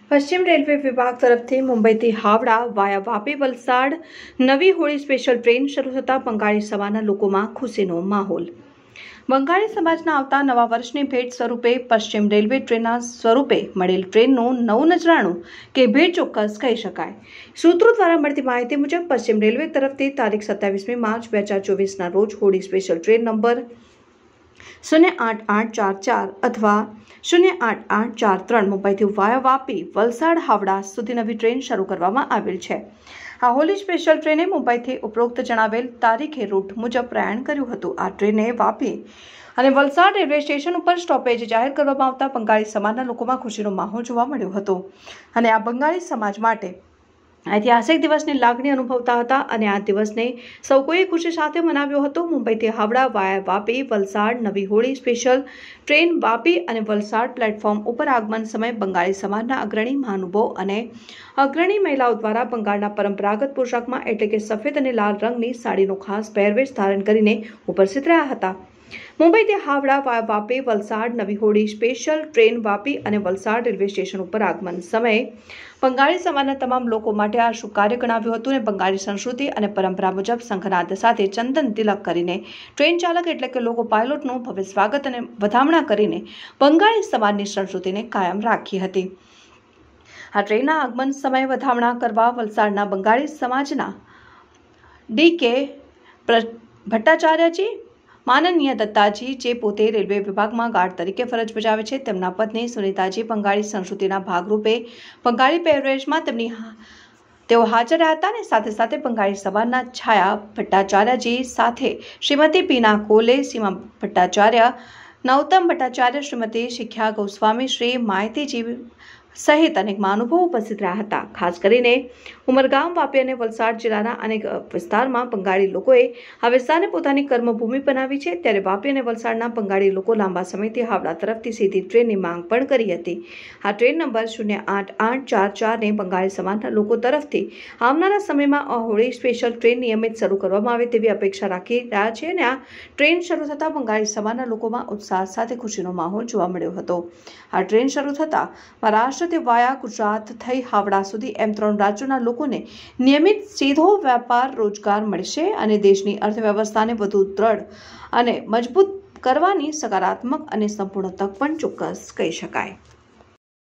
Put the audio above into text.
પશ્ચિમ રેલવે વિભાગ તરફથી મુંબઈથી હાવડા વાયા વાપી વલસાડ નવી હોળી સ્પેશિયલ ટ્રેન શરૂ થતાં બંગાળી સમાજના લોકોમાં ખુશીનો માહોલ। બંગાળી સમાજના આવતા નવા વર્ષની ભેટ સ્વરૂપે પશ્ચિમ રેલવે ટ્રેનના સ્વરૂપે મળેલ ટ્રેનનું નવું નજરાણું કે ભેટ ચોક્કસ કહી શકાય। સૂત્રો દ્વારા મળતી માહિતી મુજબ પશ્ચિમ રેલવે તરફથી તારીખ 27મી માર્ચ 2024ના રોજ હોળી સ્પેશિયલ ટ્રેન નંબર 08844 અથવા 08843 મુંબઈથી વાયા વાપી વલસાડ હાવડા સુધી નવી ટ્રેન શરૂ કરવામાં આવેલ છે। આ હોળી સ્પેશિયલ ટ્રેને મુંબઈથી ઉપરોક્ત જણાવેલ તારીખે રૂટ મુજબ પ્રયાણ કર્યું હતું। આ ટ્રેને વાપી અને વલસાડ રેલવે સ્ટેશન ઉપર સ્ટોપેજ જાહેર કરવામાં આવતા બંગાળી સમાજના લોકોમાં ખુશીનો માહોલ જોવા મળ્યો હતો અને આ બંગાળી સમાજ માટે ઐતિહાસિક દિવસની લાગણી અનુભવતા હતા અને આ દિવસને સૌ કોઈ ખુશી સાથે મનાવ્યો હતો। મુંબઈથી હાવડા વાયા વાપી વલસાડ નવી હોળી સ્પેશિયલ ટ્રેન વાપી અને વલસાડ પ્લેટફોર્મ ઉપર આગમન સમયે બંગાળી સમાજના અગ્રણી મહાનુભાવો અને અગ્રણી મહિલાઓ દ્વારા બંગાળના પરંપરાગત પોશાકમાં એટલે કે સફેદ અને લાલ રંગની સાડીનો ખાસ પહેરવેશ ધારણ કરીને ઉપસ્થિત રહ્યા હતા। મુંબઈથી હાવડા વાયા વાપી વલસાડ નવી હોળી સ્પેશિયલ ટ્રેન વાપી અને વલસાડ રેલવે સ્ટેશન ઉપર આગમન સમયે બંગાળી સમાજના તમામ લોકો માટે આ શુભ કાર્ય ગણાવ્યું હતું અને બંગાળી સંસ્કૃતિ અને પરંપરા મુજબ શંખનાદ સાથે ચંદન તિલક કરીને ટ્રેન ચાલક એટલે કે લોકો પાયલોટનું ભવ્ય સ્વાગત અને વધામણા કરીને બંગાળી સમાજની સંસ્કૃતિને કાયમ રાખી હતી। આ ટ્રેનના આગમન સમયે વધામણા કરવા વલસાડના બંગાળી સમાજના ડી.કે. ભટ્ટાચાર્યજી માનનીય દત્તાજી જે પોતે રેલવે વિભાગમાં ગાર્ડ તરીકે ફરજ બજાવે છે તેમના પત્ની સુનીતાજી બંગાળી સંસ્કૃતિના ભાગરૂપે બંગાળી પહેરવેશમાં તેઓ હાજર રહ્યા હતા અને સાથે સાથે બંગાળી સમાજના છાયા ભટ્ટાચાર્યજી સાથે શ્રીમતી પીના કોલે સીમા ભટ્ટાચાર્ય નૌતમ ભટ્ટાચાર્ય શ્રીમતી શિખ્યા ગોસ્વામી શ્રી માયતીજી સહિત અનેક મહાનુભાવો ઉપસ્થિત રહ્યા હતા। ખાસ કરીને ઉમરગામ વાપી અને વલસાડ જિલ્લાના અનેક વિસ્તારમાં બંગાળી લોકોએ આ વિસ્તારને પોતાની કર્મભૂમિ બનાવી છે ત્યારે વાપી અને વલસાડના બંગાળી લોકો લાંબા સમયથી હાવડા તરફથી સીધી ટ્રેનની માંગ પણ કરી હતી। આ ટ્રેન નંબર 08844ને બંગાળી સમાજના લોકો તરફથી આવનારા સમયમાં આ હોળી સ્પેશિયલ ટ્રેન નિયમિત શરૂ કરવામાં આવે તેવી અપેક્ષા રાખી રહ્યા છે અને આ ટ્રેન શરૂ થતાં બંગાળી સમાજના લોકોમાં ઉત્સાહ સાથે ખુશીનો માહોલ જોવા મળ્યો હતો। આ ટ્રેન શરૂ થતાં મહારાષ્ટ્ર વાયા ગુજરાત થઈ હાવડા સુધી એમ 3 રાજ્યોના લોકોને નિયમિત સીધો વેપાર રોજગાર મળશે અને દેશની અર્થવ્યવસ્થાને વધુ દ્રઢ અને મજબૂત કરવાની સકારાત્મક અને સંપૂર્ણ તક પણ ચોક્કસ કહી શકાય।